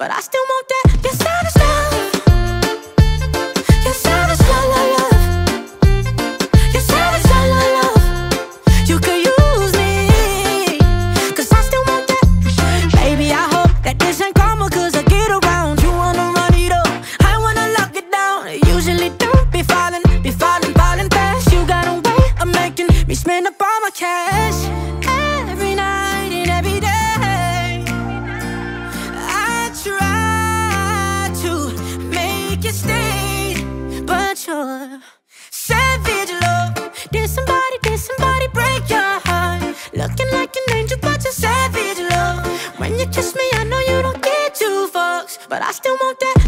but I still want that. Your savage love, your savage love, love, love. Your savage love, love, love. You could use me, 'cause I still want that. Baby, I hope that this ain't karma, 'cause I get around. You wanna run it up, I wanna lock it down. I usually don't be falling fast. You got a way of making me spend up all my cash. Every night and every day I try to make you stay, but you're savage love. Did somebody break your heart? Looking like an angel, but you're savage love. When you kiss me, I know you don't get two fucks, but I still want that.